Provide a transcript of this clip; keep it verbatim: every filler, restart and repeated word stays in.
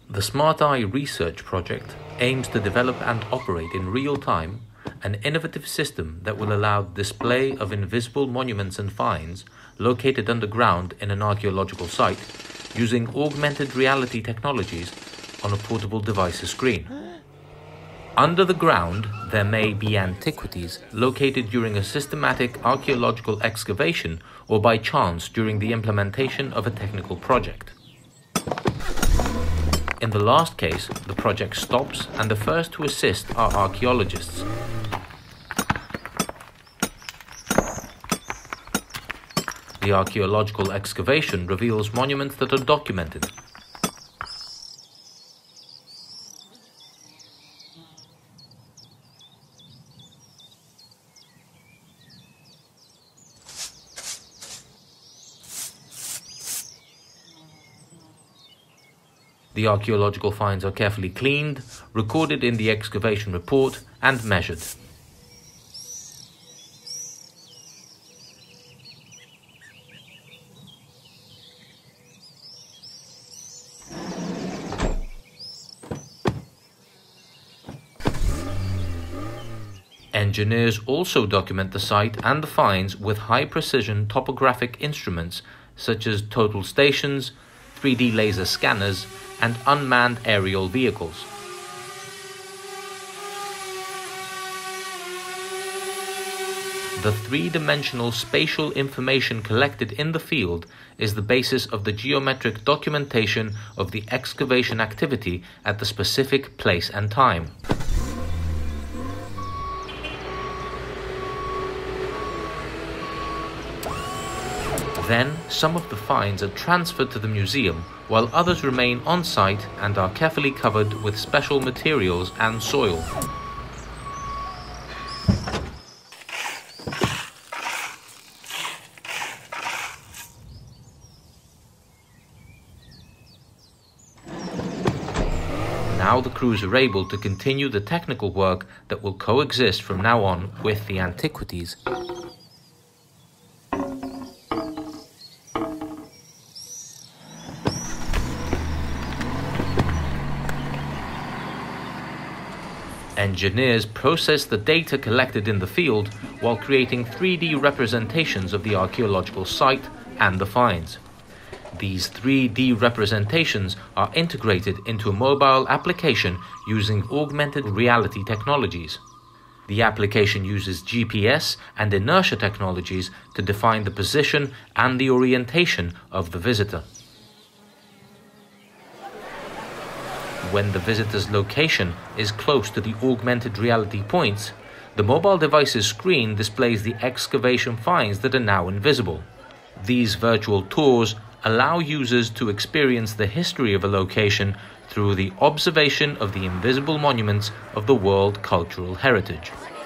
The SmartEye research project aims to develop and operate in real time an innovative system that will allow display of invisible monuments and finds located underground in an archaeological site using augmented reality technologies on a portable device's screen. Under the ground, there may be antiquities located during a systematic archaeological excavation or by chance during the implementation of a technical project. In the last case, the project stops and the first to assist are archaeologists. The archaeological excavation reveals monuments that are documented. The archaeological finds are carefully cleaned, recorded in the excavation report, and measured. Engineers also document the site and the finds with high-precision topographic instruments such as total stations, three D laser scanners, and unmanned aerial vehicles. The three-dimensional spatial information collected in the field is the basis of the geometric documentation of the excavation activity at the specific place and time. Then, some of the finds are transferred to the museum, while others remain on site and are carefully covered with special materials and soil. Now the crews are able to continue the technical work that will coexist from now on with the antiquities. Engineers process the data collected in the field while creating three D representations of the archaeological site and the finds. These three D representations are integrated into a mobile application using augmented reality technologies. The application uses G P S and inertia technologies to define the position and the orientation of the visitor. When the visitor's location is close to the augmented reality points, the mobile device's screen displays the excavation finds that are now invisible. These virtual tours allow users to experience the history of a location through the observation of the invisible monuments of the World Cultural Heritage.